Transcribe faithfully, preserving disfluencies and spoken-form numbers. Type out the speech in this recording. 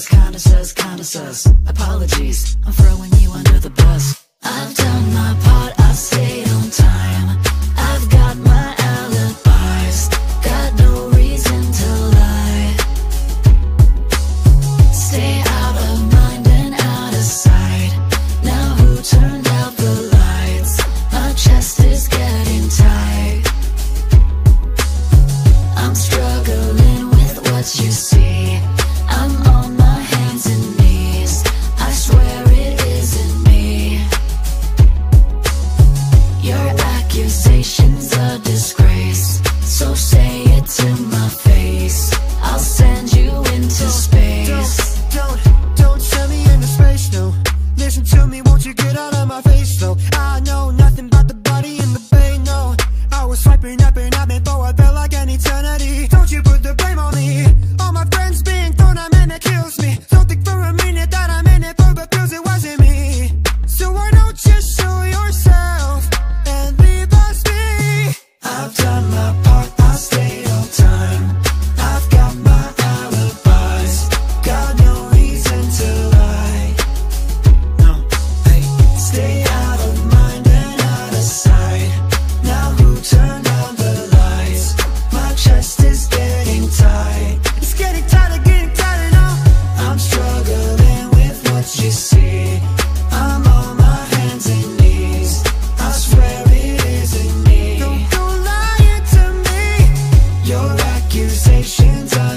sus, kinda sus, kinda sus. Apologies, I'm throwing you under the bus. I've done my part, I've stayed on time. I've got my alibis, got no reason to lie. Stay out of mind and out of sight. Now who turned out the lights? My chest is getting tight. I'm struggling with what you see. I'm on my hands and knees, I swear it isn't me. Your accusation's a disgrace, so say it to my face. I'll send you into space. Don't, don't, don't send me into space, no. Listen to me, won't you get out of my face, no. I know nothing about the body in the bay, no. I was swiping up and up before I felt like an eternity. Don't you put the blame on me. All my friends being thrown, I'm in, it kills me. Don't think for a minute that I'm in it for the feels, it wasn't me. So why don't you show yourself and leave us be? I've done my part, I stayed on time. I've got my alibis, got no reason to lie. No, hey, stay out of mind and out of sight. Now who turned on the lights? My chest is getting tight. It's getting tighter, getting tighter now. I'm struggling with what you see. I'm on my hands and knees, I swear it isn't me. Don't, don't lie to me. Your accusations are